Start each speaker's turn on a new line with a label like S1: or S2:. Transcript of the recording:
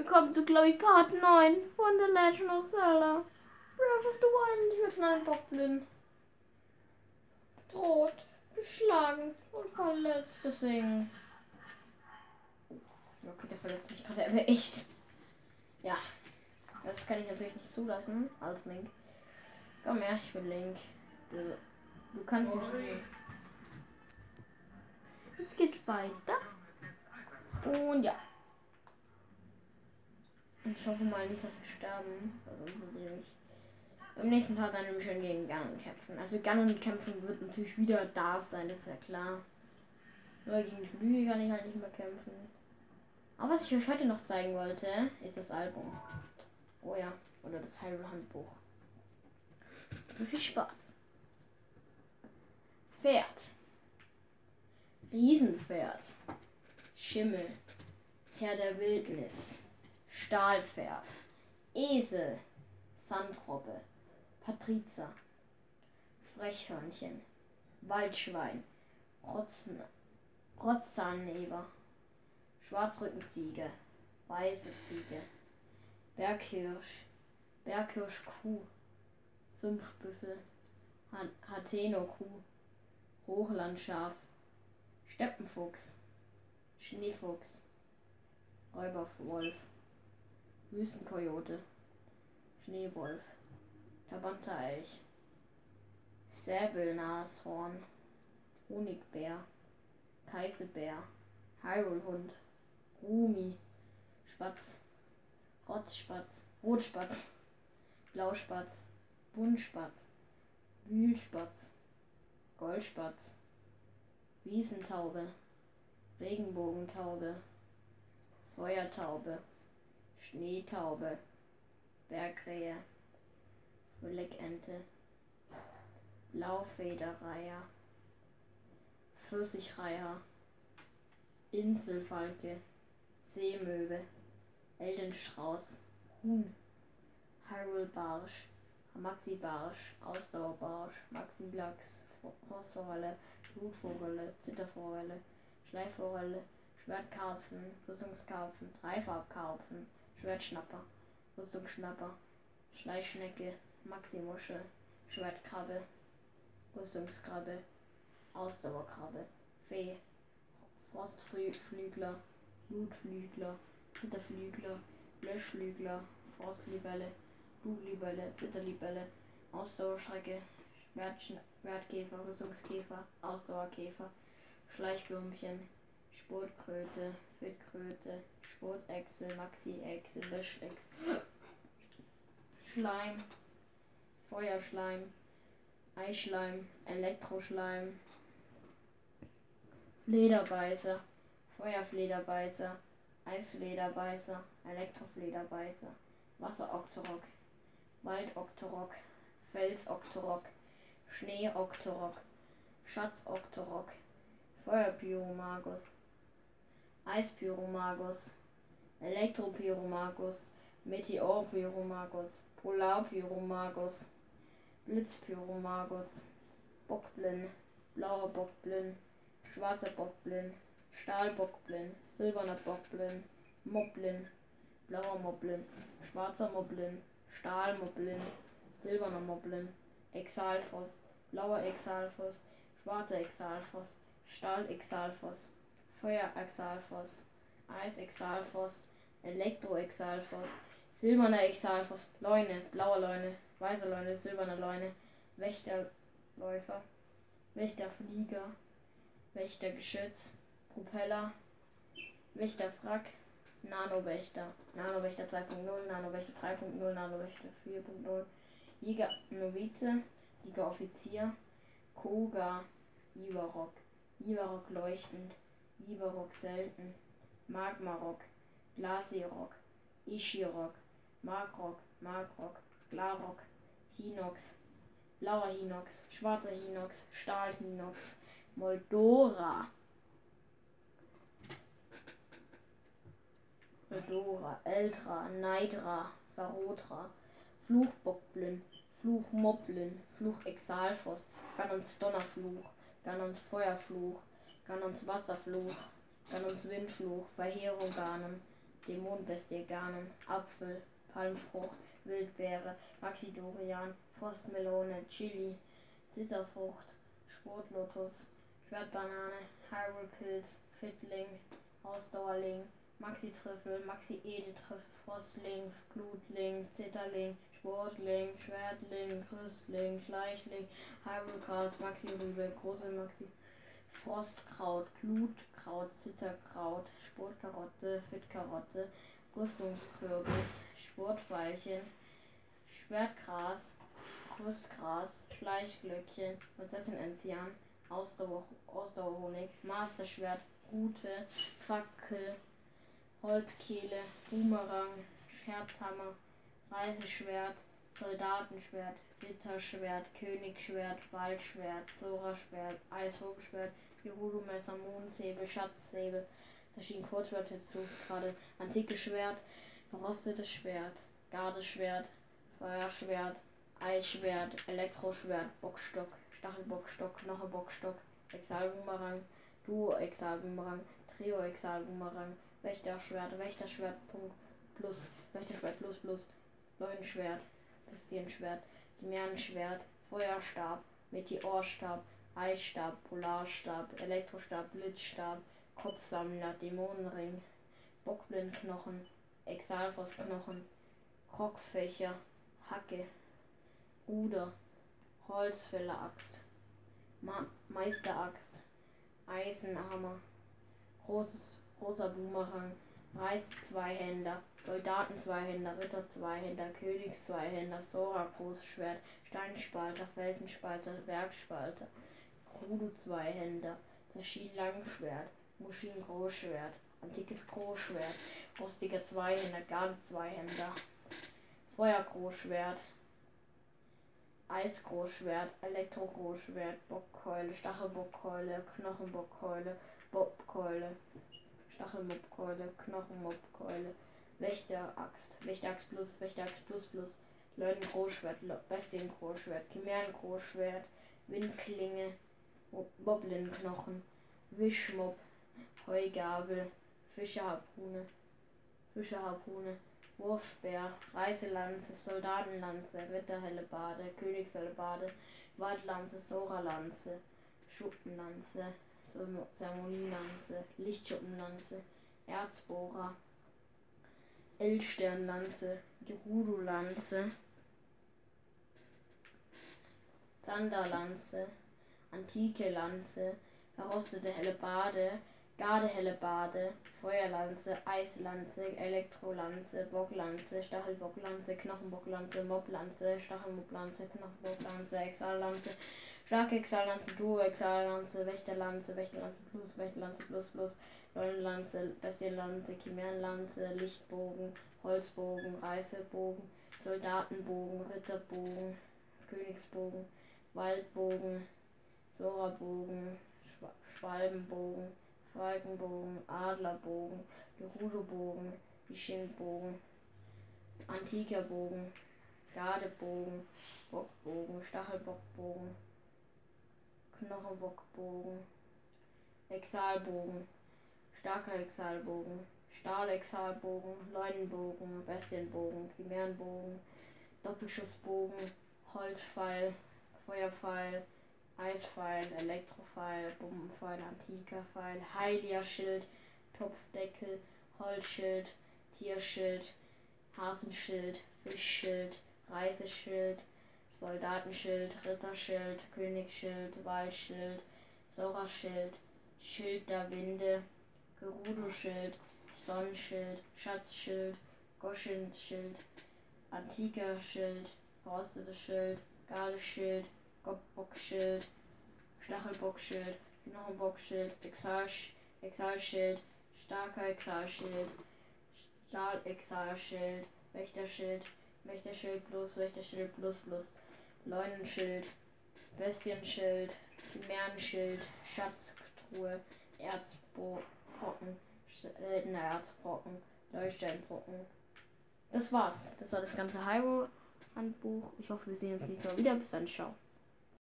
S1: willkommen zu, glaube ich, Part 9 von The Legend of Zelda. Breath of the Wild. Ich werde von einem Bockblind bedroht, geschlagen und verletzt. Deswegen. Okay, der verletzt mich gerade aber echt. Ja, das kann ich natürlich nicht zulassen als Link. Komm her, ich bin Link. Du kannst mich nicht. Es geht weiter. Und ja. Und ich hoffe mal nicht, dass wir sterben. Also natürlich. Im nächsten Part dann nämlich schon gegen Ganon kämpfen. Also Ganon kämpfen wird natürlich wieder da sein, das ist ja klar. Nur gegen die Flügel kann ich halt nicht mehr kämpfen. Aber was ich euch heute noch zeigen wollte, ist das Album. Oh ja, oder das Hyrule Handbuch. So viel Spaß. Pferd. Riesenpferd. Schimmel. Herr der Wildnis. Stahlpferd. Esel. Sandrobbe. Patriza. Frechhörnchen. Waldschwein. Rotzzahnleber. Schwarzrückenziege. Weiße Ziege. Berghirsch. Berghirschkuh. Sumpfbüffel. Hateno-Kuh. Hochlandschaf. Steppenfuchs. Schneefuchs. Räuberwolf. Wüstenkojote. Schneewolf. Verbrannter Elch. Säbelnashorn. Honigbär. Kaisebär. Hyrule-Hund. Rumi. Spatz. Rotspatz. Blauspatz. Buntspatz. Wühlspatz. Goldspatz. Wiesentaube. Regenbogentaube. Feuertaube. Schneetaube. Bergkrähe. Leckente. Blaufederreiher. Pfirsichreiher. Inselfalke. Seemöwe. Eldenstrauß. Huhn. Hyrule-Barsch. Maxi-Barsch. Ausdauerbarsch. Maxi-Lachs. Frostforelle. Blutforelle. Zitterforelle. Schleifforelle. Schwertkarpfen. Rüstungskarpfen. Dreifarbkarpfen. Schwertschnapper. Rüstungsschnapper. Schleichschnecke. Maximuschel. Schwertkrabbe. Rüstungskrabbe. Ausdauerkrabbe. Fee. Frostflügler. Blutflügler. Zitterflügler. Löschflügler. Frostlibelle. Blutlibelle. Zitterlibelle. Ausdauerschrecke. Schwertkäfer. Rüstungskäfer. Ausdauerkäfer. Schleichblumenchen. Spurtkröte. Fittkröte. Spurtechse. Maxi-Echse. Löschechse. Schleim. Feuerschleim. Eischleim. Elektroschleim. Flederbeißer. Feuerflederbeißer. Eisflederbeißer. Elektroflederbeißer. Wasseroktorok. Waldoktorok. Felsoktorok. Schneeoktorok. Schatzoktorok. Feuerpyromagus. Eispyromagus. Elektropyromagus. Meteorpyromagus. Polarpyromagus. Blitzpyromagus. Bockblind. Blauer Bockblind. Schwarzer Bockblind. Stahlbockblind. Silberner Bockblind. Moblin. Blauer Moblin. Schwarzer Moblin. Stahlmoblin. Silberner Moblin. Exalfos. Blauer Exalfos. Schwarzer Exalfos. Stahl-Exalfos. Feuer-Exalfos. Eis-Exalfos. Elektro-Exalfos. Silberner Exalfos. Leune. Blauer Leune. Weißer Leune. Silberner Leune. Wächterläufer. Wächterflieger. Wächtergeschütz. Propeller. Wächterfrack. Nanowächter. Nanowächter 2.0. Nanowächter 3.0. Nanowächter 4.0. Jäger Novize. Jäger Offizier. Koga. Ivarok. Ivarok leuchtend. Ivarok selten. Magmarok. Glasirok. Ishirok. Magrok. Glarok. Hinox. Blauer Hinox. Schwarzer Hinox. Stahl Hinox. Moldora. Eltra, Neidra, Varotra, Fluchbockblin, Fluchmoblin, Fluchexalfos, Ganons Donnerfluch, Ganons Feuerfluch, Ganons Wasserfluch, Ganons Windfluch, Verheerung Ganon, Dämonenbestie Ganon, Apfel, Palmfrucht, Wildbeere, Maxidorian, Frostmelone, Chili, Zitterfrucht, Sportlotus, Schwertbanane, Hyrule-Pilz, Fittling, Ausdauerling, Maxi-Trüffel, Maxi-Edeltrüffel, Frostling, Glutling, Zitterling, Sportling, Schwertling, Rüstling, Schleichling, Hyrule-Gras, Maxi-Rübe, große Maxi, Frostkraut, Glutkraut, Zitterkraut, Sportkarotte, Fittkarotte, Rüstungskürbis, Sportveilchen, Schwertgras, Rüstgras, Schleichglöckchen, Prinzessin Enzian, Ausdauerhonig, Masterschwert, Rute, Fackel, Holzkehle, Boomerang, Scherzhammer, Reiseschwert, Soldatenschwert, Ritterschwert, Königsschwert, Waldschwert, Sora-Schwert, Eisvogelschwert, Gerudo-Messer, Mondsäbel, Schatzsäbel, verschiedene Kurzschwerter dazu, gerade antikes Schwert, verrostetes Schwert, Gardeschwert, Feuerschwert, Eisschwert, Elektroschwert, Bockstock, Stachelbockstock, Knochenbockstock, Exalboomerang, Duo-Exalboomerang, Trio-Exalboomerang, Wächterschwert, Wächterschwert plus, Leuenschwert, Bestienschwert, Chimärenschwert, Feuerstab, Meteorstab, Eisstab, Polarstab, Elektrostab, Blitzstab, Kopfsammler, Dämonenring, Bockblindknochen, Exalfossknochen, Krogfächer, Hacke, Ruder, Holzfäller-Axt, Meisteraxt, Eisenhammer, großer Boomerang, Reiß-Zweihänder, Soldaten-Zweihänder, Ritter-Zweihänder, Königs-Zweihänder, Sora-Großschwert, Steinspalter, Felsenspalter, Bergspalter, Gerudo-Zweihänder, Zaschin-Langschwert, Mushin-Großschwert, antikes Großschwert, rostiger Zweihänder, Garde-Zweihänder, Feuergroßschwert, Eisgroßschwert, Elektrogroßschwert, Bockkeule, Stachelbockkeule, Knochenbockkeule, Bobkeule, Stachelmobkeule, Knochenmobkeule, Wächteraxt plus, Leuengroßschwert, Bestiengroßschwert, Chimärengroßschwert, Windklinge, Bobblinknochen, Wischmob, Heugabel, Fischerharpune, Wurfspeer, Reiselanze, Soldatenlanze, Ritterhellebade, Königshellebarde, Waldlanze, Soralanze, Schuppenlanze, Sermonielanze, Lichtschuppenlanze, Erzbohrer, Elsternlanze, Gerudo-Lanze, Sanderlanze, antike Lanze, verrostete Hellebarde, Gardehellebarde, Feuerlanze, Eislanze, Elektrolanze, Bocklanze, Stachelbocklanze, Knochenbocklanze, Moblanze, Stachelmoblanze, Knochenbocklanze, Exallanze, starke Exallanze, Duo-Exallanze, Wächterlanze plus, Leuenlanze, Bestienlanze, Chimärenlanze, Lichtbogen, Holzbogen, Reißebogen, Soldatenbogen, Ritterbogen, Königsbogen, Waldbogen, Sorabogen, Schwalbenbogen, Falkenbogen, Adlerbogen, Gerudo-Bogen, Ishin-Bogen, antiker Bogen, Gardebogen, Bockbogen, Stachelbockbogen, Knochenbockbogen, Exalbogen, starker Exalbogen, Stahlexalbogen, Leunenbogen, Bestienbogen, Chimärenbogen, Doppelschussbogen, Holzpfeil, Feuerpfeil, Eispfeil, Elektropfeil, Bombenpfeil, antiker Pfeil, heiliger Schild, Topfdeckel, Holzschild, Tierschild, Hasenschild, Fischschild, Reiseschild, Soldatenschild, Ritterschild, Königsschild, Waldschild, Soraschild, Schild der Winde, Gerudo-Schild, Sonnenschild, Schatzschild, Goschinschild, antiker Schild, verrostetes Schild, Gardeschild, Bockschild, Stachelbockschild, Knochenbockschild, Exalschild, starker Exalschild, Stahlexalschild, Wächterschild plus, Leunenschild, Bestienschild, Chimärenenschild, Schatztruhe, Erzbrocken, seltener Erzbrocken, Leuchtsteinbrocken. Das war's. Das war das ganze Hyrule-Handbuch. Ich hoffe, wir sehen uns nächstes Mal wieder. Bis dann, ciao.